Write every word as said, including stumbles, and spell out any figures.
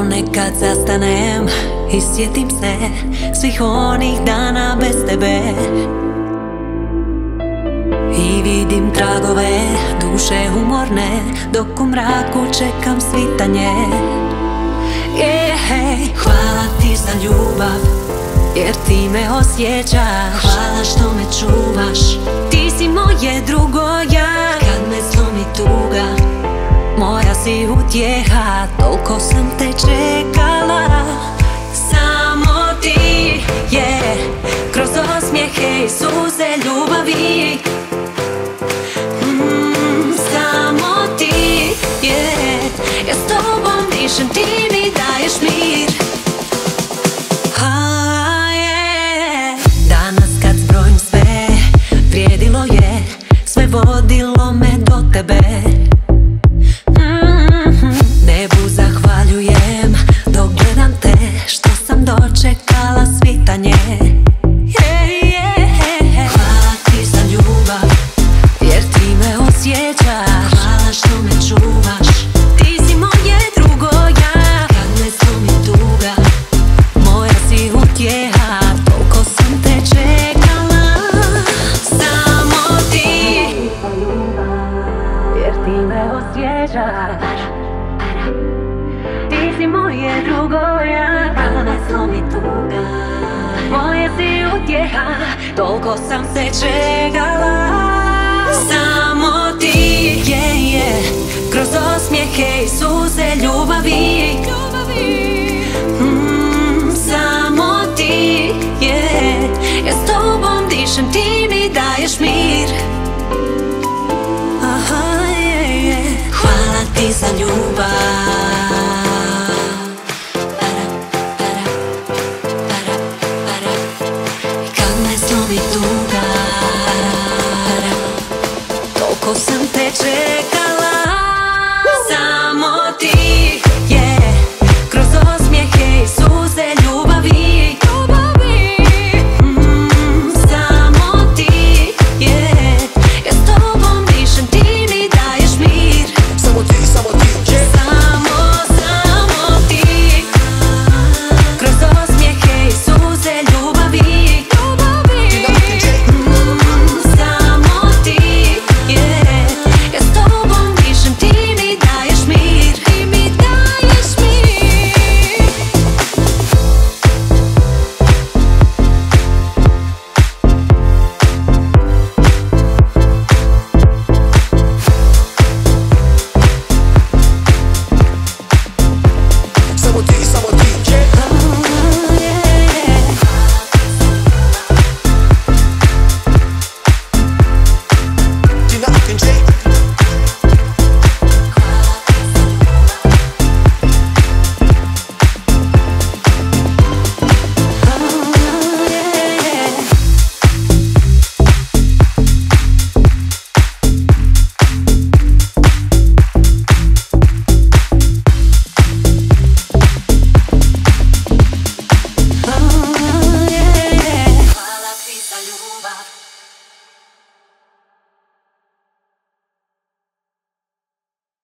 Ponekad zastanem i sjetim se svih onih dana bez tebe i vidim tragove duše umorne dok u mraku čekam svitanje. Yeah, hvala ti za ljubav jer ti me osjećaš. Hvala što me čuvaš, ti si moje drugo ja. Kad me slomi tuga, moja si utjeha, toliko sam te čekala. Samo ti, yeah, kroz osmijehe i suze ljubavi. mm, Samo ti, yeah, ja s tobom dišem, ti mi daješ mir. ah, yeah. Danas kad zbrojim sve, vrijedilo je, sve vodilo me do tebe. Nebu zahvaljujem dok gledam te, što sam dočekala svitanje. Yeah, yeah. Hvala ti za ljubav jer ti me osjećaš. Hvala što me čuvaš, ti si moje drugo ja. Kad me slomi tuga, moja si utjeha, toliko sam te čekala. Samo ti jer ti me osjećaš. Ti si moje drugo ja. Kad me slomi tuga, moja si utjeha, toliko sam se čekala. Samo ti, yeah, yeah, kroz osmijehe i suze ljubavi. mm, Samo ti, yeah, ja s tobom dišem, ti mi daješ mir. Aha, yeah, yeah. Hvala ti za ljubav. Toliko sam te čekala. Samo ti.